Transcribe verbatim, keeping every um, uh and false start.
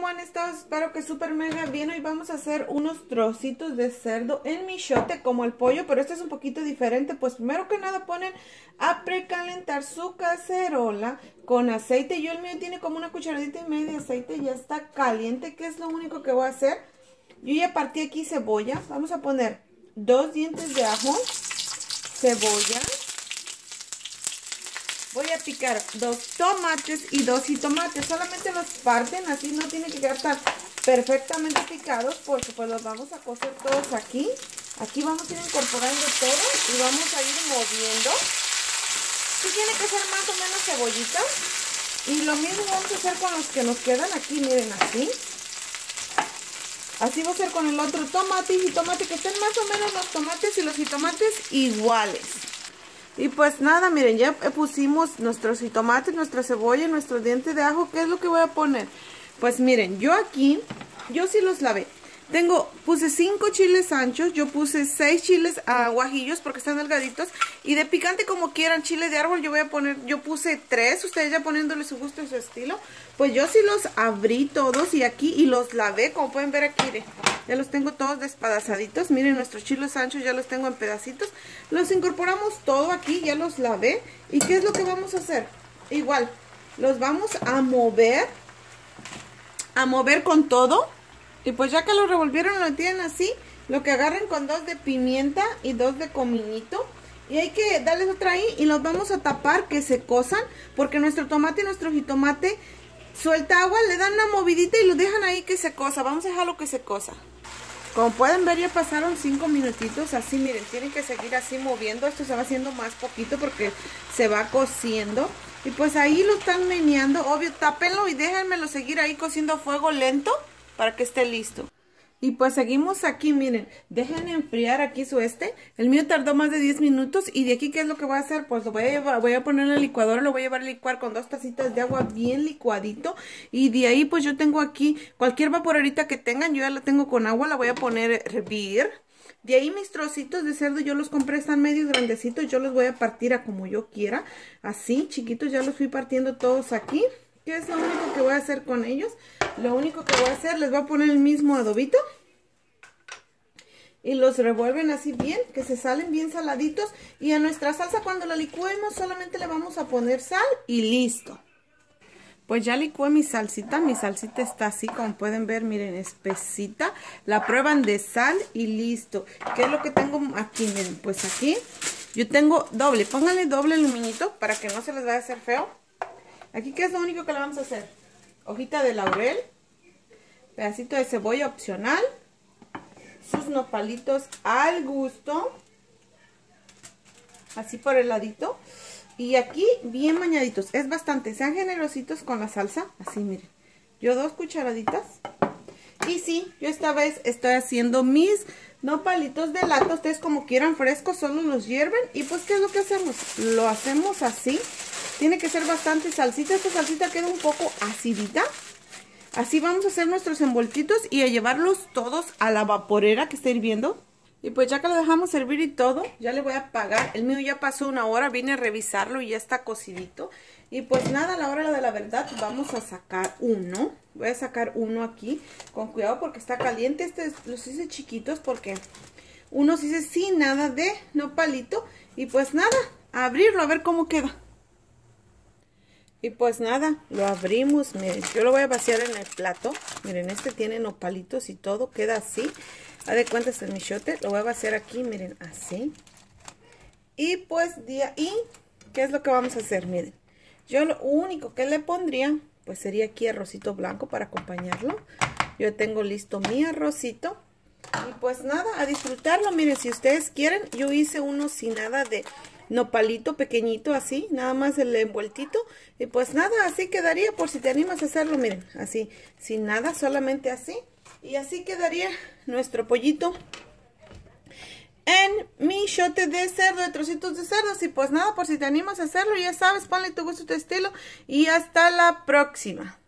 ¿cómo han estado? Espero que súper mega bien. Hoy vamos a hacer unos trocitos de cerdo en michote como el pollo, pero este es un poquito diferente. Pues primero que nada ponen a precalentar su cacerola con aceite. Yo el mío tiene como una cucharadita y media de aceite, ya está caliente. ¿Qué es lo único que voy a hacer? Yo ya partí aquí cebolla. Vamos a poner dos dientes de ajo, cebolla. Voy a picar dos tomates y dos jitomates. Solamente los parten, así no tienen que quedar tan perfectamente picados, porque pues los vamos a cocer todos aquí. Aquí vamos a ir incorporando todo y vamos a ir moviendo. Sí tiene que ser más o menos cebollita. Y lo mismo vamos a hacer con los que nos quedan aquí, miren, así. Así va a ser con el otro tomate y jitomate, que estén más o menos los tomates y los jitomates iguales. Y pues nada, miren, ya pusimos nuestros jitomates, nuestra cebolla, nuestros dientes de ajo. ¿Qué es lo que voy a poner? Pues miren, yo aquí, yo sí los lavé. Tengo, puse cinco chiles anchos, yo puse seis chiles uh, guajillos porque están delgaditos. Y de picante como quieran, chile de árbol yo voy a poner, yo puse tres, ustedes ya poniéndole su gusto y su estilo. Pues yo sí los abrí todos y aquí y los lavé, como pueden ver aquí, miren. Ya los tengo todos despedazaditos. Miren, nuestros chiles anchos ya los tengo en pedacitos. Los incorporamos todo aquí, ya los lavé. ¿Y qué es lo que vamos a hacer? Igual, los vamos a mover. A mover con todo. Y pues ya que lo revolvieron, lo tienen así. Lo que agarren con dos de pimienta y dos de cominito. Y hay que darles otra ahí y los vamos a tapar que se cosan. Porque nuestro tomate y nuestro jitomate suelta agua, le dan una movidita y lo dejan ahí que se cosa. Vamos a dejarlo que se cosa. Como pueden ver, ya pasaron cinco minutitos. Así, miren, tienen que seguir así moviendo. Esto se va haciendo más poquito porque se va cociendo. Y pues ahí lo están meneando. Obvio, tápenlo y déjenmelo seguir ahí cociendo a fuego lento para que esté listo. Y pues seguimos aquí, miren, dejen enfriar aquí su este. El mío tardó más de diez minutos. Y de aquí, ¿qué es lo que voy a hacer? Pues lo voy a, llevar, voy a poner en la licuadora, lo voy a llevar a licuar con dos tacitas de agua bien licuadito. Y de ahí, pues yo tengo aquí cualquier vaporerita que tengan, yo ya la tengo con agua, la voy a poner a hervir. De ahí mis trocitos de cerdo, yo los compré, están medios grandecitos, yo los voy a partir a como yo quiera. Así, chiquitos, ya los fui partiendo todos aquí. ¿Qué es lo único que voy a hacer con ellos? Lo único que voy a hacer, les voy a poner el mismo adobito. Y los revuelven así bien, que se salen bien saladitos. Y a nuestra salsa cuando la licuemos solamente le vamos a poner sal y listo. Pues ya licué mi salsita, mi salsita está así como pueden ver, miren, espesita. La prueban de sal y listo. ¿Qué es lo que tengo aquí? Miren, pues aquí yo tengo doble, pónganle doble aluminito para que no se les vaya a hacer feo. Aquí, ¿qué es lo único que le vamos a hacer? Hojita de laurel, pedacito de cebolla opcional, sus nopalitos al gusto, así por el ladito, y aquí bien bañaditos, es bastante, sean generositos con la salsa, así miren, yo dos cucharaditas, y sí, yo esta vez estoy haciendo mis nopalitos de lata, ustedes como quieran frescos, solo los hierven, y pues ¿qué es lo que hacemos? Lo hacemos así. Tiene que ser bastante salsita. Esta salsita queda un poco acidita. Así vamos a hacer nuestros envoltitos y a llevarlos todos a la vaporera que está hirviendo. Y pues ya que lo dejamos servir y todo, ya le voy a apagar. El mío ya pasó una hora, vine a revisarlo y ya está cocidito. Y pues nada, a la hora de la verdad vamos a sacar uno. Voy a sacar uno aquí. Con cuidado porque está caliente. Este los hice chiquitos porque unos hice sin nada de nopalito. Y pues nada, a abrirlo a ver cómo queda. Y pues nada, lo abrimos, miren, yo lo voy a vaciar en el plato. Miren, este tiene nopalitos y todo, queda así. Haz de cuenta este michote, lo voy a vaciar aquí, miren, así. Y pues de ahí, ¿qué es lo que vamos a hacer? Miren, yo lo único que le pondría, pues sería aquí arrocito blanco para acompañarlo. Yo tengo listo mi arrocito. Y pues nada, a disfrutarlo. Miren, si ustedes quieren, yo hice uno sin nada de nopalito pequeñito así, nada más el envueltito. Y pues nada, así quedaría por si te animas a hacerlo, miren, así, sin nada, solamente así. Y así quedaría nuestro pollito en michote de cerdo, de trocitos de cerdo. Y pues nada, por si te animas a hacerlo, ya sabes, ponle tu gusto, tu estilo. Y hasta la próxima.